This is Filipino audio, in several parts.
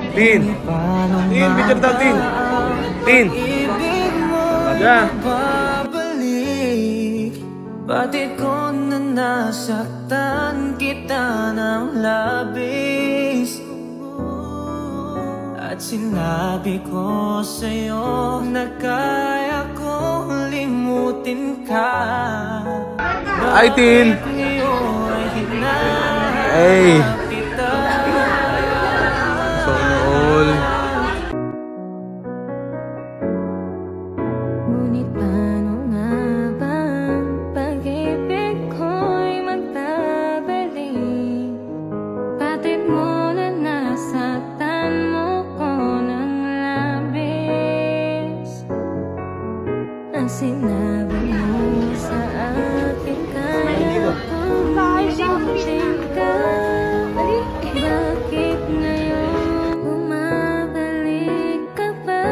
Tin! Tin! Picture daw, Tin! Tin! Raja! Bakit ko na nasaktan kita ng labis? At sinabi ko sa'yo na kaya kong limutin ka. Ay, Tin! Hey! So all. Ngunit paano nga ba pag-ibig ko'y magtabalik? Bakit mo na nasaktan mo ko ng labis? Ang sinabi mo sa akin kaya kong limutin ka. Bakit ngayon bumabalik ka pa?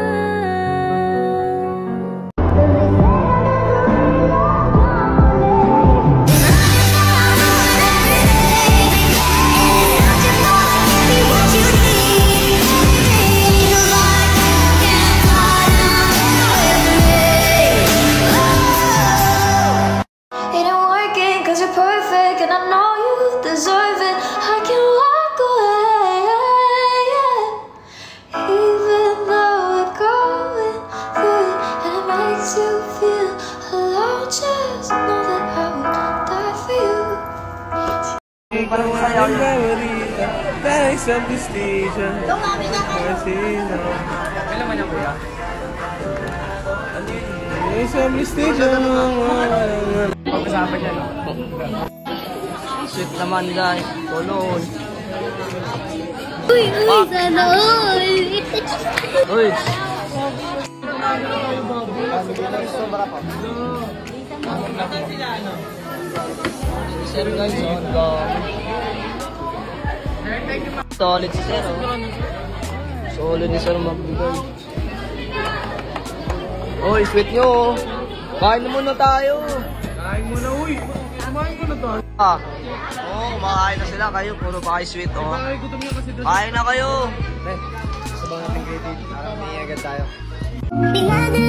It ain't working 'cause you're perfect and I know you deserve it. I can walk away, even though we're going through it and it makes you feel alone. Just know that I would die for you. Parang sayang na marita. Dahil sa prestige. Kasi na. Kailan man yan, kuya? Dahil sa prestige. Pag-usapan niya, no? Sweet naman, guys. Tulon. Uy, sana all. Uy! Sir, guys, on go. Solid si Sir, oh. Solid ni Sir magbigay. Uy, sweet nyo, oh. Kain na muna tayo. Kain muna, uy. Kumain ko na tayo. Oo, kumakain na sila. Kayo, puro pa kayo sweet, oh. Kain na kayo. Sabang natin credit. Parang may agad tayo.